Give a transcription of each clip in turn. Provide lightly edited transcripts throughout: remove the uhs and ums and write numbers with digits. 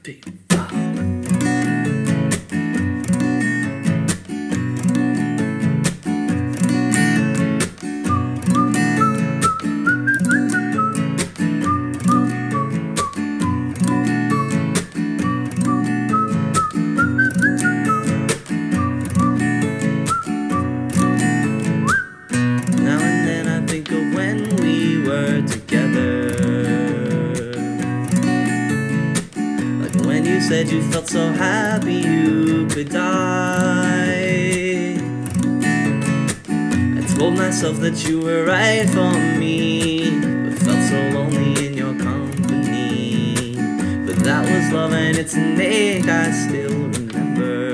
big five. Now and then I think of when we were together, like when you said you felt so happy you could die. I told myself that you were right for me, but felt so lonely in your company. But that was love and its an ache I still remember.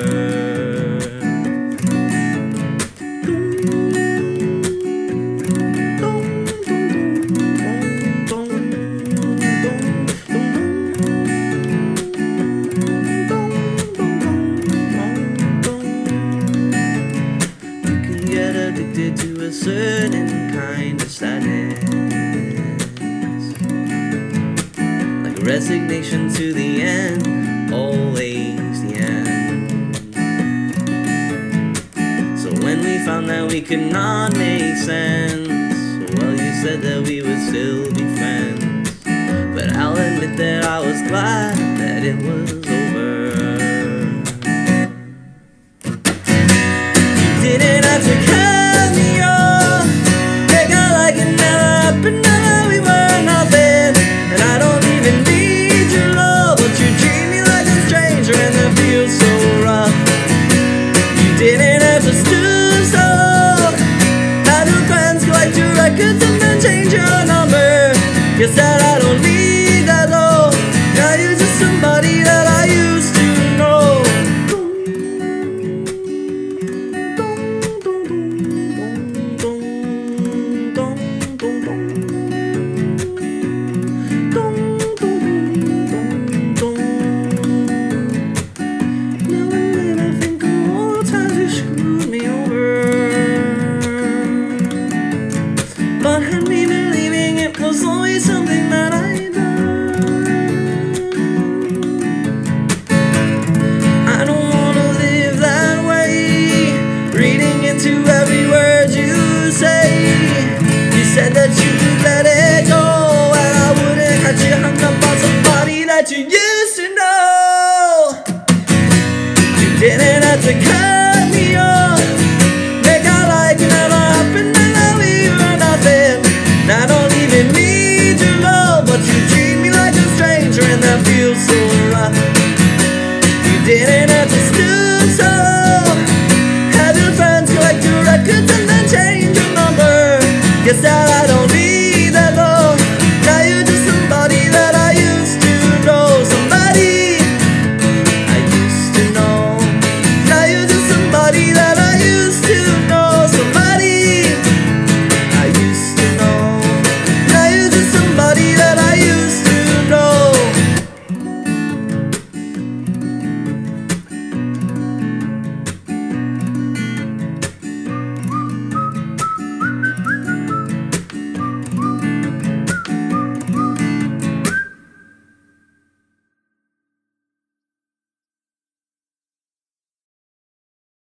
Addicted to a certain kind of sadness, like resignation to the end, always the end. So when we found that we could not make sense, well, you said that we would still be friends. But I'll admit that I was glad that it was